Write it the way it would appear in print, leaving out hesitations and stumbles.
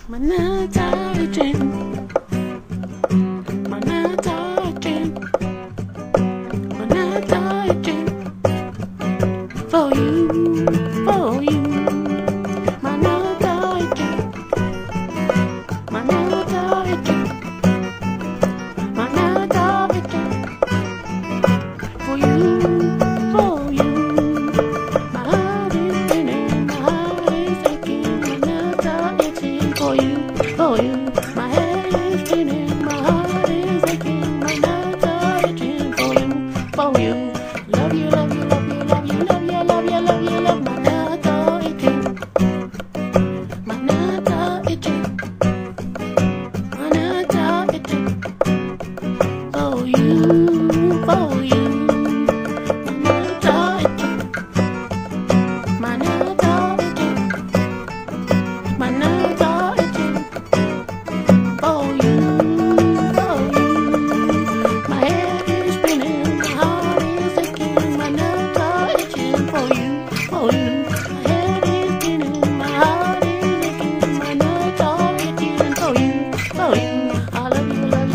My nuts are itching. My nuts are itching. My nuts are itching. For you, for you. My nuts are itching. My nuts are itching. My nuts are itching. For you, for you. My heart is spinning, my heart is aching. My nuts are itching. For you, for you. My head is spinning, my heart is aching. My nuts are itching. For you, for you. Love you, love you, love you, love you, love you, love you, love you, love. My nuts are itching. My nuts are itching. My nuts are itching. For you, for you. My nuts are itching. My nuts are itching. My nuts are itching. For you, for you. My head is spinning, my heart is aching. My nuts are itching. For you, for you. My head is spinning, my heart is aching. My nuts are itching. For you, for you. I love you, love you.